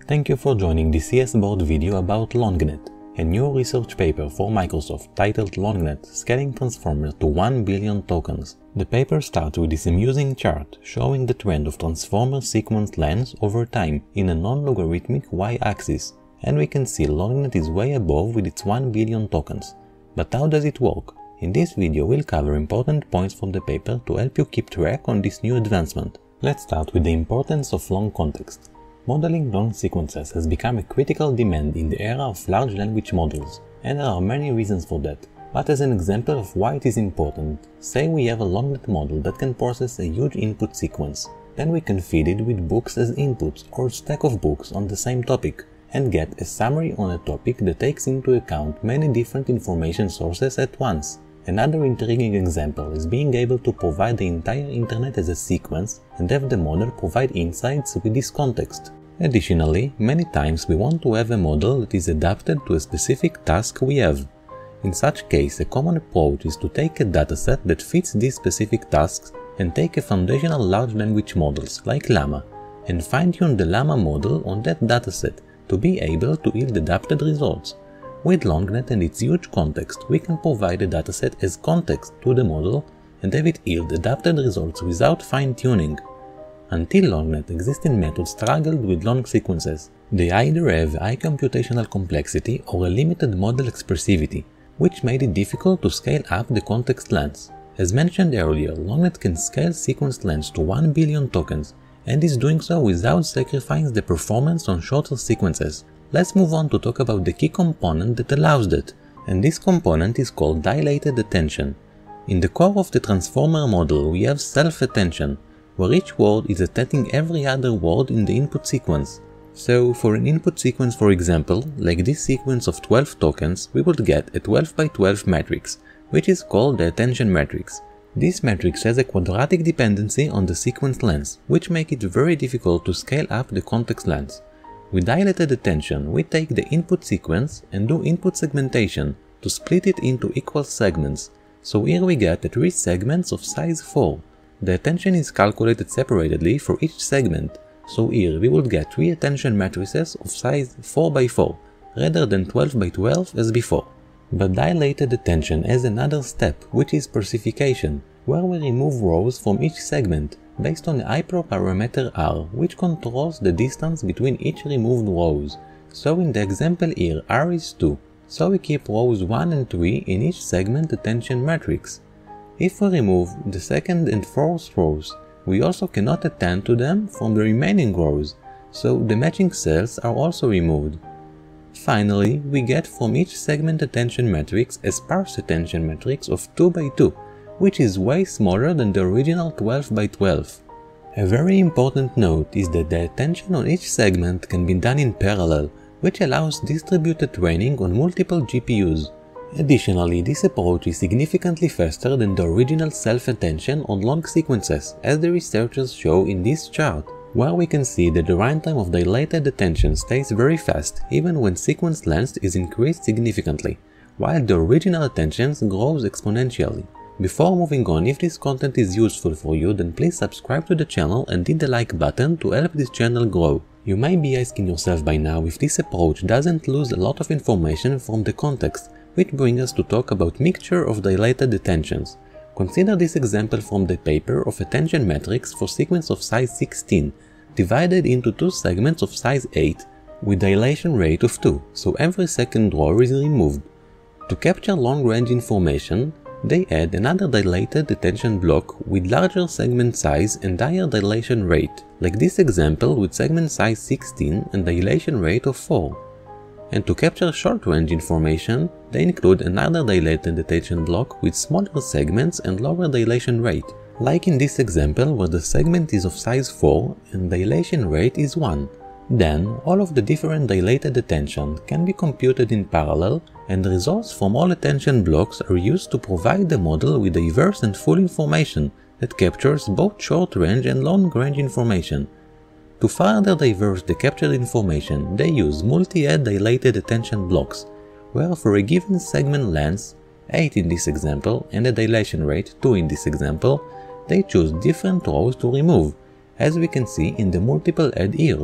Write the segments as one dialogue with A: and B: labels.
A: Thank you for joining the CS board video about LongNet, a new research paper for Microsoft titled LongNet Scaling Transformer to 1 billion tokens. The paper starts with this amusing chart showing the trend of transformer sequence lengths over time in a non-logarithmic y-axis, and we can see LongNet is way above with its 1 billion tokens. But how does it work? In this video we'll cover important points from the paper to help you keep track on this new advancement. Let's start with the importance of long context. Modeling long sequences has become a critical demand in the era of large language models, and there are many reasons for that. But as an example of why it is important, say we have a LongNet model that can process a huge input sequence. Then we can feed it with books as inputs or a stack of books on the same topic, and get a summary on a topic that takes into account many different information sources at once. Another intriguing example is being able to provide the entire internet as a sequence and have the model provide insights with this context. Additionally, many times we want to have a model that is adapted to a specific task we have. In such case, a common approach is to take a dataset that fits these specific tasks and take a foundational large language models like Llama and fine-tune the Llama model on that dataset to be able to yield adapted results. With LongNet and its huge context, we can provide a dataset as context to the model and have it yield adapted results without fine-tuning. Until LongNet, existing methods struggled with long sequences. They either have high computational complexity or a limited model expressivity, which made it difficult to scale up the context lengths. As mentioned earlier, LongNet can scale sequence lengths to 1 billion tokens, and is doing so without sacrificing the performance on shorter sequences. Let's move on to talk about the key component that allows that, and this component is called Dilated Attention. In the core of the transformer model we have self-attention, where each word is attending every other word in the input sequence. So for an input sequence, for example, like this sequence of 12 tokens, we would get a 12 by 12 matrix, which is called the attention matrix. This matrix has a quadratic dependency on the sequence length, which makes it very difficult to scale up the context length. With dilated attention, we take the input sequence and do input segmentation to split it into equal segments. So here we get 3 segments of size 4. The attention is calculated separately for each segment, so here we would get 3 attention matrices of size 4 by 4, rather than 12 by 12 as before. But dilated attention has another step, which is diversification, where we remove rows from each segment based on a hyperparameter R, which controls the distance between each removed rows. So in the example here, R is 2, so we keep rows 1 and 3 in each segment attention matrix. If we remove the second and fourth rows, we also cannot attend to them from the remaining rows, so the matching cells are also removed. Finally, we get from each segment attention matrix a sparse attention matrix of 2 by 2, which is way smaller than the original 12 by 12. A very important note is that the attention on each segment can be done in parallel, which allows distributed training on multiple GPUs. Additionally, this approach is significantly faster than the original self-attention on long sequences, as the researchers show in this chart, where we can see that the runtime of dilated attention stays very fast even when sequence length is increased significantly, while the original attention grows exponentially. Before moving on, if this content is useful for you, then please subscribe to the channel and hit the like button to help this channel grow. You might be asking yourself by now if this approach doesn't lose a lot of information from the context, which brings us to talk about mixture of dilated attentions. Consider this example from the paper of attention matrix for sequence of size 16, divided into 2 segments of size 8, with dilation rate of 2, so every second row is removed. To capture long-range information, they add another dilated attention block with larger segment size and higher dilation rate, like this example with segment size 16 and dilation rate of 4. And to capture short-range information, they include another dilated attention block with smaller segments and lower dilation rate, like in this example where the segment is of size 4 and dilation rate is 1. Then, all of the different dilated attention can be computed in parallel, and the results from all attention blocks are used to provide the model with diverse and full information that captures both short-range and long-range information. To further diverse the captured information, they use multi-head dilated attention blocks, where for a given segment length, 8 in this example, and a dilation rate, 2 in this example, they choose different rows to remove, as we can see in the multiple head ears.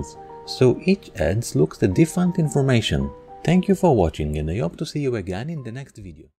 A: so each ads looks at different information. Thank you for watching, and I hope to see you again in the next video.